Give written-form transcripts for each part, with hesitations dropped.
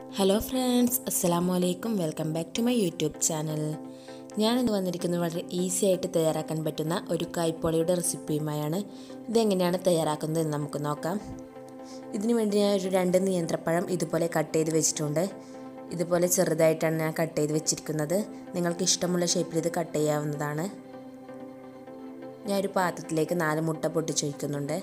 Hello friends, Assalamu alaikum. Welcome back to my YouTube channel. ഞാൻ ഇന്ന് വന്നിരിക്കുന്നത് വളരെ ഈസി ആയിട്ട് തയ്യാറാക്കാൻ പറ്റുന്ന ഒരു കായ്പോളയുടെ റെസിപ്പിയുമായാണ്. ഇതെങ്ങനെയാണ് തയ്യാറാക്കുന്നത് എന്ന് നമുക്ക് നോക്കാം. ഇതിനു വേണ്ടി ഞാൻ ഒരു 2 നേന്ത്രപ്പഴം ഇതുപോലെ കട്ട് ചെയ്ത് വെച്ചിട്ടുണ്ട്. ഇതുപോലെ ചെറുതായിട്ടാണ് ഞാൻ കട്ട് ചെയ്ത് വെച്ചിരിക്കുന്നത്. നിങ്ങൾക്ക് ഇഷ്ടമുള്ള ഷേപ്പിൽ ഇത് കട്ട് ചെയ്യാവുന്നതാണ്. ഞാൻ ഒരു പാത്രത്തിലേക്ക് 4 മുട്ട പൊട്ടിച്ചൊഴിക്കുന്നുണ്ട്.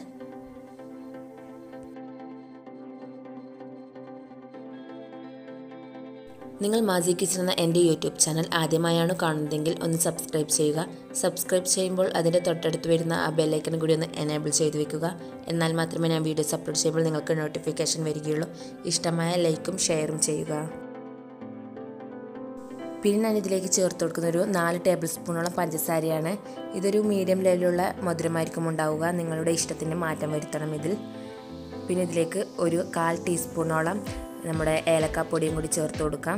നിങ്ങൾ മാസി കിച്ചൻ എന്ന എൻ്റെ യൂട്യൂബ് ചാനൽ ആദ്യമായാണ് കാണുന്നതെങ്കിൽ ഒന്ന് സബ്സ്ക്രൈബ് ചെയ്യുക. സബ്സ്ക്രൈബ് ചെയ്യുമ്പോൾ അതിൻ്റെ തൊട്ടടുത്ത് വരുന്ന ആ ബെല്ലൈക്കൺ കൂടി ഒന്ന് എനേബിൾ ചെയ്ത് വെക്കുക. എന്നാൽ മാത്രമേ ഞാൻ വീഡിയോസ് അപ്ലോഡ് ചെയ്യുമ്പോൾ നിങ്ങൾക്ക് നോട്ടിഫിക്കേഷൻ വരികയുള്ളൂ. ഇഷ്ടമായ ലൈക്കും ഷെയറും ചെയ്യുക. പിന്നെ ഞാൻ ഇതിലേക്ക് ചേർത്ത് കൊടുക്കുന്ന ഒരു 4 ടേബിൾ സ്പൂണോളം പഞ്ചസാരയാണ്. ഇതൊരു മീഡിയം ലെവലിലുള്ള മധുരമായിരിക്കും ഉണ്ടാവുക. നിങ്ങളുടെ ഇഷ്ടത്തിന് മാറ്റം വരുത്തണം ഇതിൽ. പിന്നെ ഇതിലേക്ക് ഒരു 1/4 ടീസ്പൂണോളം നമ്മുടെ ഏലക്കാപ്പൊടിയും കൂടി ചേർത്ത് കൊടുക്കാം.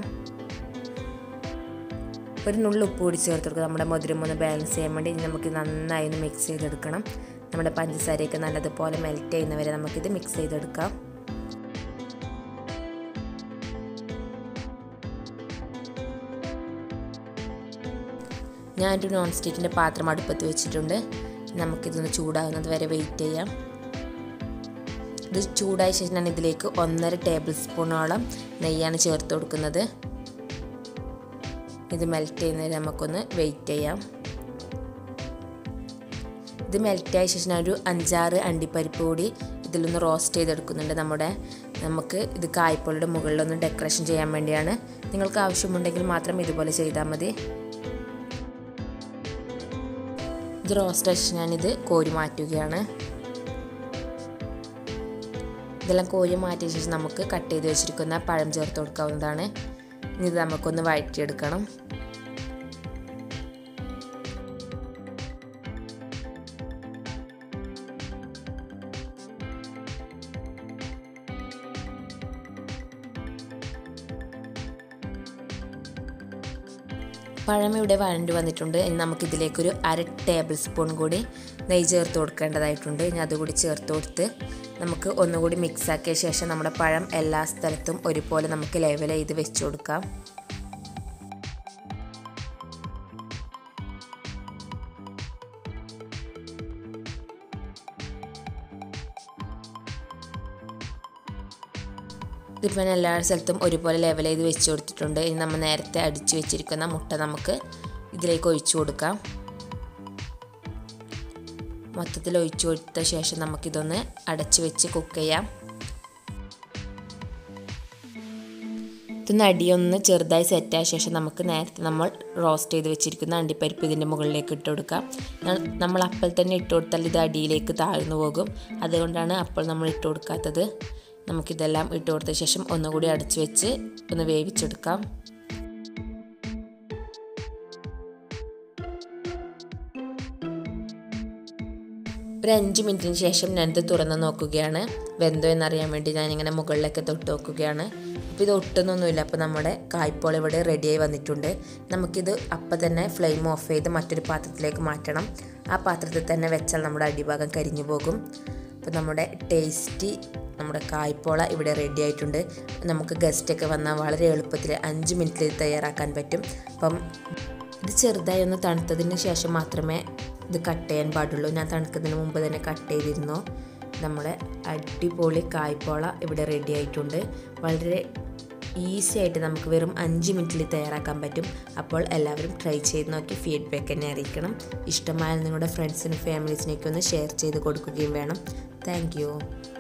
ഒരു നുള്ളു ഉപ്പ് കൂടി ചേർത്ത് കൊടുക്കുക. നമ്മുടെ മധുരം ഒന്ന് ബാലൻസ് ചെയ്യാൻ വേണ്ടി നമുക്ക് നന്നായി ഒന്ന് മിക്സ് ചെയ്തെടുക്കണം. നമ്മുടെ പഞ്ചസാരയൊക്കെ നല്ലതുപോലെ മെൽറ്റ് ചെയ്യുന്നവരെ നമുക്കിത് മിക്സ് ചെയ്തെടുക്കാം. ഞാനൊരു നോൺ സ്റ്റിക്കിൻ്റെ പാത്രം അടുപ്പത്ത് വെച്ചിട്ടുണ്ട്. നമുക്കിതൊന്ന് ചൂടാകുന്നത് വരെ വെയിറ്റ് ചെയ്യാം. ഇത് ചൂടായ ശേഷം ഞാൻ ഇതിലേക്ക് 1.5 ടേബിൾ സ്പൂണോളം നെയ്യാണ് ചേർത്ത് കൊടുക്കുന്നത്. ഇത് മെൽറ്റ് ചെയ്യുന്നതിന് നമുക്കൊന്ന് വെയിറ്റ് ചെയ്യാം. ഇത് മെൽറ്റായ ശേഷം ഞാൻ ഒരു 5-6 അണ്ടിപ്പരിപ്പ് കൂടി ഇതിലൊന്ന് റോസ്റ്റ് ചെയ്തെടുക്കുന്നുണ്ട്. നമുക്ക് ഇത് കായ്പോളയുടെ മുകളിലൊന്ന് ഡെക്കറേഷൻ ചെയ്യാൻ വേണ്ടിയാണ്. നിങ്ങൾക്ക് ആവശ്യമുണ്ടെങ്കിൽ മാത്രം ഇതുപോലെ ചെയ്താൽ മതി. ഇത് റോസ്റ്റ് ആയ ശേഷം ഞാനിത് കോരി മാറ്റുകയാണ്. ഇതെല്ലാം കോരി മാറ്റിയ ശേഷം നമുക്ക് കട്ട് ചെയ്ത് വെച്ചിരിക്കുന്ന പഴം ചേർത്ത് കൊടുക്കാവുന്നതാണ്. ഇനി ഇത് നമുക്കൊന്ന് വഴറ്റിയെടുക്കണം. പഴം ഇവിടെ വഴണ്ടി വന്നിട്ടുണ്ട്. ഇനി നമുക്കിതിലേക്കൊരു 1/2 ടേബിൾ സ്പൂൺ കൂടി നെയ്യ് ചേർത്ത് കൊടുക്കേണ്ടതായിട്ടുണ്ട്. ഇനി അതുകൂടി ചേർത്ത് കൊടുത്ത് നമുക്ക് ഒന്നുകൂടി മിക്സ് ആക്കിയ ശേഷം നമ്മുടെ പഴം എല്ലാ സ്ഥലത്തും ഒരുപോലെ നമുക്ക് ലെവൽ ചെയ്ത് വെച്ച് കൊടുക്കാം. ഇതിപ്പോൾ എല്ലാ സ്ഥലത്തും ഒരുപോലെ ലെവൽ ചെയ്ത് വെച്ച് കൊടുത്തിട്ടുണ്ട്. ഇനി നമ്മൾ നേരത്തെ അടിച്ചു വെച്ചിരിക്കുന്ന മുട്ട നമുക്ക് ഇതിലേക്ക് ഒഴിച്ചു കൊടുക്കാം. മൊത്തത്തിൽ ഒഴിച്ചു കൊടുത്ത ശേഷം നമുക്കിതൊന്ന് അടച്ചു വെച്ച് കുക്ക് ചെയ്യാം. ഇതൊന്ന് അടിയൊന്ന് ചെറുതായി സെറ്റായ ശേഷം നമുക്ക് നേരത്തെ നമ്മൾ റോസ്റ്റ് ചെയ്ത് വെച്ചിരിക്കുന്ന അണ്ടിപ്പരിപ്പ് ഇതിൻ്റെ മുകളിലേക്ക് ഇട്ട് കൊടുക്കാം. നമ്മൾ അപ്പോൾ തന്നെ ഇട്ട് കൊടുത്താൽ ഇത് അടിയിലേക്ക് താഴ്ന്നു പോകും. അതുകൊണ്ടാണ് അപ്പോൾ നമ്മൾ ഇട്ട് കൊടുക്കാത്തത്. നമുക്കിതെല്ലാം ഇട്ട് കൊടുത്ത ശേഷം ഒന്നുകൂടി അടച്ചു വെച്ച് ഒന്ന് വേവിച്ചെടുക്കാം. ഒരു 5 മിനിറ്റിന് ശേഷം ഞാനിത് തുറന്ന് നോക്കുകയാണ്. വെന്തോ എന്നറിയാൻ വേണ്ടി ഞാനിങ്ങനെ മുകളിലേക്ക് തൊട്ട് നോക്കുകയാണ്. അപ്പോൾ ഇത് ഒട്ടുന്നൊന്നുമില്ല. അപ്പോൾ നമ്മുടെ കായ്പോള ഇവിടെ റെഡിയായി വന്നിട്ടുണ്ട്. നമുക്കിത് അപ്പം തന്നെ ഫ്ലെയിം ഓഫ് ചെയ്ത് മറ്റൊരു പാത്രത്തിലേക്ക് മാറ്റണം. ആ പാത്രത്തിൽ തന്നെ വെച്ചാൽ നമ്മുടെ അടിഭാഗം കരിഞ്ഞു പോകും. അപ്പോൾ നമ്മുടെ കായ്പോള ഇവിടെ റെഡി ആയിട്ടുണ്ട്. നമുക്ക് ഗസ്റ്റൊക്കെ വന്നാൽ വളരെ എളുപ്പത്തിൽ 5 മിനിറ്റിൽ തയ്യാറാക്കാൻ പറ്റും. അപ്പം ഇത് ചെറുതായി ഒന്ന് തണുത്തതിന് ശേഷം മാത്രമേ ഇത് കട്ട് ചെയ്യാൻ പാടുള്ളൂ. ഞാൻ തണുക്കുന്നതിന് മുമ്പ് തന്നെ കട്ട് ചെയ്തിരുന്നു. നമ്മുടെ അടിപൊളി കായ്പോള ഇവിടെ റെഡി ആയിട്ടുണ്ട്. വളരെ ഈസി ആയിട്ട് നമുക്ക് വെറും 5 മിനിറ്റിൽ തയ്യാറാക്കാൻ പറ്റും. അപ്പോൾ എല്ലാവരും ട്രൈ ചെയ്ത് നോക്കി ഫീഡ്ബാക്ക് എന്നെ അറിയിക്കണം. ഇഷ്ടമായാൽ നിങ്ങളുടെ ഫ്രണ്ട്സിനും ഫാമിലീസിനൊക്കെ ഒന്ന് ഷെയർ ചെയ്ത് കൊടുക്കുകയും വേണം. Thank U.